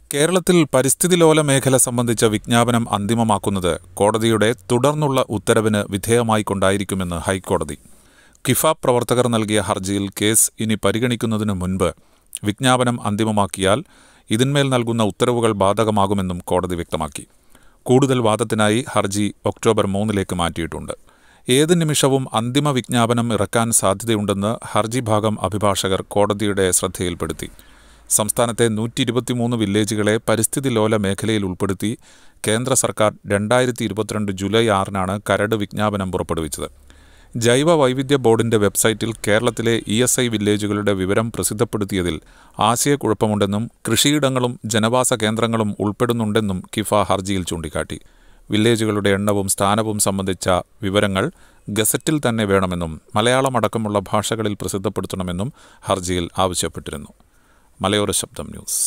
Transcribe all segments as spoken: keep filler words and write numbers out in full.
കേരളത്തിൽ പരിസ്ഥിതിലോല മേഖല സംബന്ധിച്ച വിജ്ഞാപനം അന്തിമമാക്കുന്നത് കോടതിയുടെ തുടർന്നുള്ള ഉത്തരവിന് വിധേയമായിക്കൊണ്ടായിരിക്കുമെന്ന് ഹൈക്കോടതി. കിഫ പ്രവർത്തകർ നൽകിയ ഹർജിയിൽ കേസ് ഇനി പരിഗണിക്കുന്നതിനു മുൻപ് വിജ്ഞാപനം അന്തിമമാക്കിയാൽ ഇതിന്മേൽ നൽകുന്ന ഉത്തരവുകൾ ബാധകമാകുമെന്നും കോടതി വ്യക്തമാക്കി. കൂടുതൽ വാദത്തിനായി ഹർജി ഒക്ടോബർ മൂന്നിലേക്ക് മാറ്റിയിട്ടുണ്ട്. ഏത് നിമിഷവും അന്തിമ വിജ്ഞാപനം ഇറക്കാൻ സാധ്യതയുണ്ടെന്ന് ഹർജി ഭാഗം അഭിഭാഷകർ കോടതിയുടെ ശ്രദ്ധയിൽപ്പെടുത്തി. സംസ്ഥാനത്തെ നൂറ്റി ഇരുപത്തിമൂന്ന് വില്ലേജുകളെ പരിസ്ഥിതി ലോല മേഖലയിൽ ഉൾപ്പെടുത്തി കേന്ദ്ര സർക്കാർ രണ്ടായിരത്തി ഇരുപത്തിരണ്ട് ജൂലൈ ആറിനാണ് കരട് വിജ്ഞാപനം പുറപ്പെടുവിച്ചത്. ജൈവ വൈവിധ്യ ബോർഡിന്റെ വെബ്സൈറ്റിൽ കേരളത്തിലെ ഇ എസ് ഐ വില്ലേജുകളുടെ വിവരം പ്രസിദ്ധപ്പെടുത്തിയതിൽ ആശയക്കുഴപ്പമുണ്ടെന്നും കൃഷിയിടങ്ങളും ജനവാസ കേന്ദ്രങ്ങളും ഉൾപ്പെടുന്നുണ്ടെന്നും കിഫ ഹർജിയിൽ ചൂണ്ടിക്കാട്ടി. വില്ലേജുകളുടെ എണ്ണവും സ്ഥാനവും സംബന്ധിച്ച വിവരങ്ങൾ ഗസറ്റിൽ തന്നെ വേണമെന്നും മലയാളമടക്കമുള്ള ഭാഷകളിൽ പ്രസിദ്ധപ്പെടുത്തണമെന്നും ഹർജിയിൽ ആവശ്യപ്പെട്ടിരുന്നു. മലയോര ശബ്ദം ന്യൂസ്.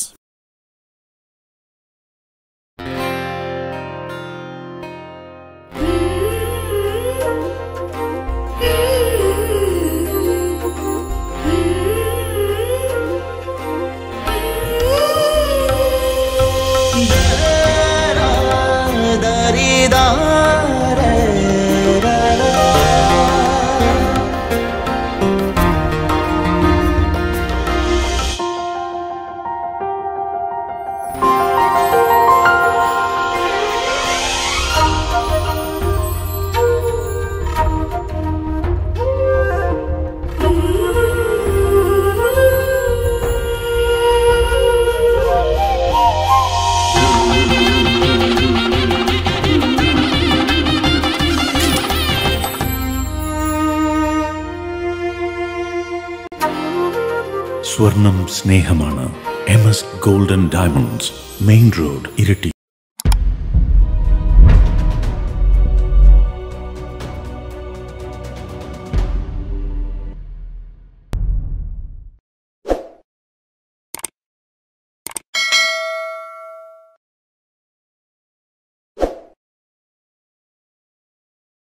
സ്വർണം സ്നേഹമാണ്. M S golden diamonds, main road, Iritty.